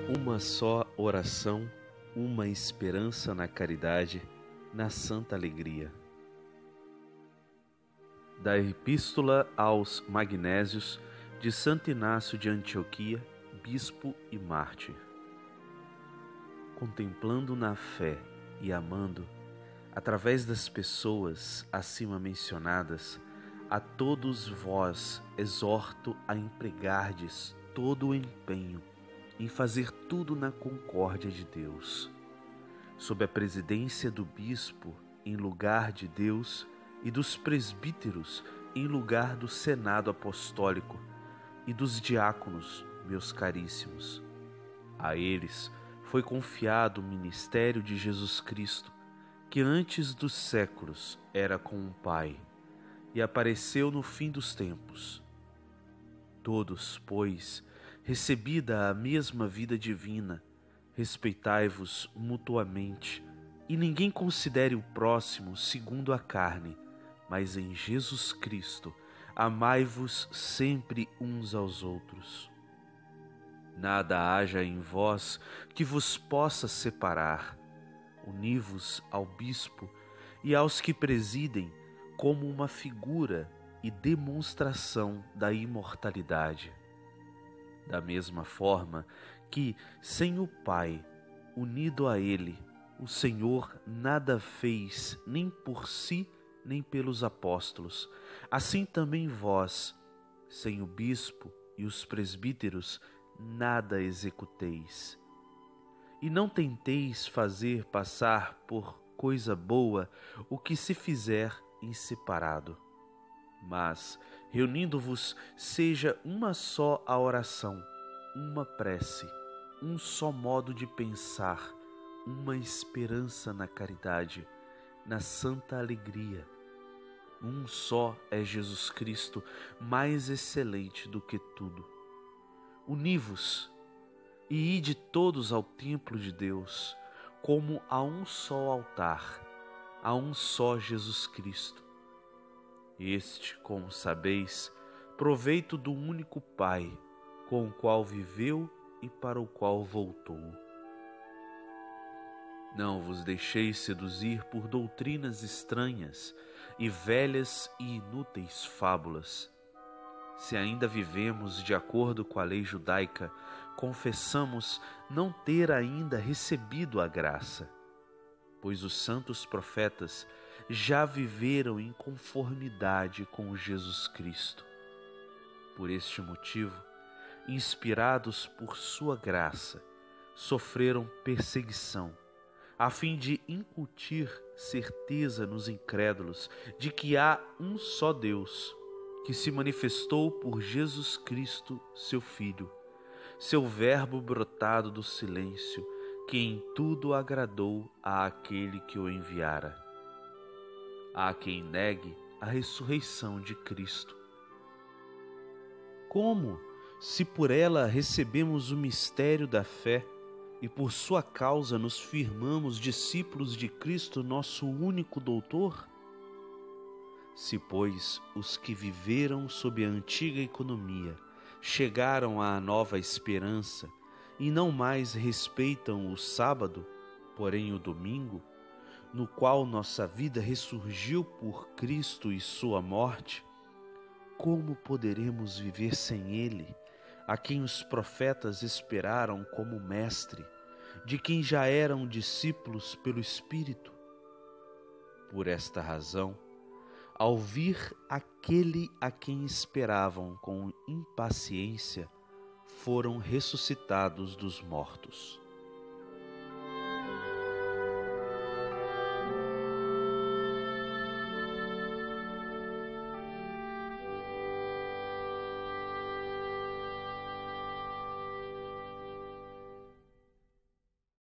Uma só oração, uma esperança na caridade, na santa alegria. Da Epístola aos Magnésios, de Santo Inácio de Antioquia, bispo e mártir. Contemplando na fé e amando, através das pessoas acima mencionadas, a todos vós exorto a empregardes todo o empenho em fazer tudo na concórdia de Deus, sob a presidência do bispo em lugar de Deus e dos presbíteros em lugar do senado apostólico e dos diáconos, meus caríssimos. A eles foi confiado o ministério de Jesus Cristo, que antes dos séculos era com o Pai e apareceu no fim dos tempos. Todos, pois, recebida a mesma vida divina, respeitai-vos mutuamente, e ninguém considere o próximo segundo a carne, mas em Jesus Cristo amai-vos sempre uns aos outros. Nada haja em vós que vos possa separar. Uni-vos ao bispo e aos que presidem como uma figura e demonstração da imortalidade. Da mesma forma que, sem o Pai, unido a Ele, o Senhor nada fez nem por si, nem pelos apóstolos, assim também vós, sem o bispo e os presbíteros, nada executeis. E não tenteis fazer passar por coisa boa o que se fizer em separado. Mas, reunindo-vos, seja uma só a oração, uma prece, um só modo de pensar, uma esperança na caridade, na santa alegria. Um só é Jesus Cristo, mais excelente do que tudo. Uni-vos e ide todos ao templo de Deus, como a um só altar, a um só Jesus Cristo. Este, como sabeis, proveito do único Pai, com o qual viveu e para o qual voltou. Não vos deixeis seduzir por doutrinas estranhas e velhas e inúteis fábulas. Se ainda vivemos de acordo com a lei judaica, confessamos não ter ainda recebido a graça, pois os santos profetas já viveram em conformidade com Jesus Cristo. Por este motivo, inspirados por sua graça, sofreram perseguição, a fim de incutir certeza nos incrédulos de que há um só Deus, que se manifestou por Jesus Cristo, seu Filho, seu Verbo brotado do silêncio, que em tudo agradou àquele que o enviara. Há quem negue a ressurreição de Cristo. Como, se por ela recebemos o mistério da fé e por sua causa nos firmamos discípulos de Cristo, nosso único doutor? Se, pois, os que viveram sob a antiga economia chegaram à nova esperança e não mais respeitam o sábado, porém o domingo, no qual nossa vida ressurgiu por Cristo e sua morte, como poderemos viver sem Ele, a quem os profetas esperaram como mestre, de quem já eram discípulos pelo Espírito? Por esta razão, ao vir aquele a quem esperavam com impaciência, foram ressuscitados dos mortos.